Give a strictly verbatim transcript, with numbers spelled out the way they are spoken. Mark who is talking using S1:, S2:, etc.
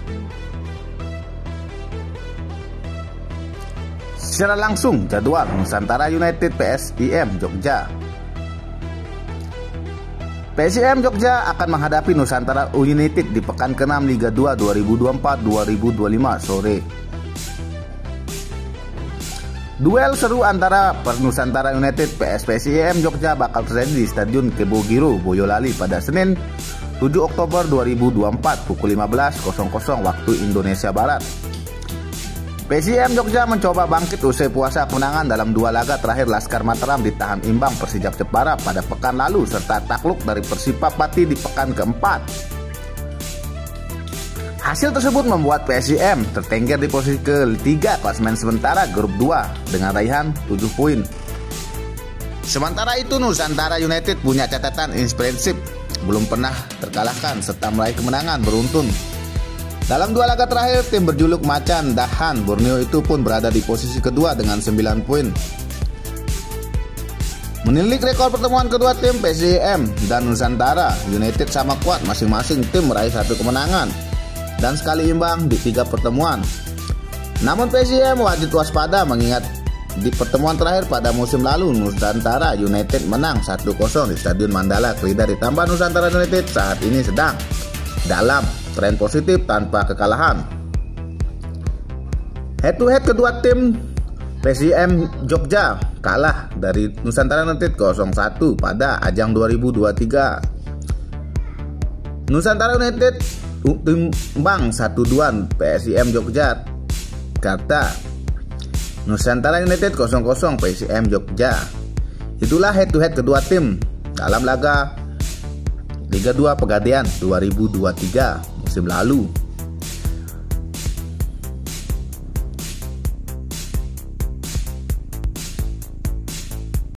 S1: Secara langsung jadwal Nusantara United P S I M Jogja. P S I M Jogja akan menghadapi Nusantara United di pekan keenam Liga dua dua ribu dua puluh empat dua ribu dua puluh lima sore. Duel seru antara Nusantara United P S P S I M Jogja bakal terjadi di Stadion Kebogiro, Boyolali pada Senin tujuh Oktober dua ribu dua puluh empat pukul lima belas waktu Indonesia Barat. P S I M Jogja mencoba bangkit usai puasa kemenangan dalam dua laga terakhir Laskar Mataram ditahan imbang Persijap Jepara pada pekan lalu serta takluk dari Persipa Pati di pekan keempat. Hasil tersebut membuat P S I M tertengger di posisi ketiga klasemen sementara grup dua dengan raihan tujuh poin. Sementara itu Nusantara United punya catatan inspirasif, belum pernah terkalahkan serta meraih kemenangan beruntun. Dalam dua laga terakhir, tim berjuluk Macan Dahan Borneo itu pun berada di posisi kedua dengan sembilan poin. Menilik rekor pertemuan kedua tim, P S I M dan Nusantara United sama kuat, masing-masing tim meraih satu kemenangan dan sekali imbang di tiga pertemuan. Namun P S I M wajib waspada mengingat di pertemuan terakhir pada musim lalu Nusantara United menang satu kosong di Stadion Mandala Krida, ditambah Nusantara United saat ini sedang dalam tren positif tanpa kekalahan. Head to head kedua tim, P S I M Jogja kalah dari Nusantara United nol satu pada ajang dua ribu dua puluh tiga. Nusantara United timbang satu dua P S I M Jogja Jakarta. Nusantara United nol nol P S I M Jogja. Itulah head to head kedua tim dalam laga Liga dua Pegadaian dua ribu dua puluh tiga musim lalu.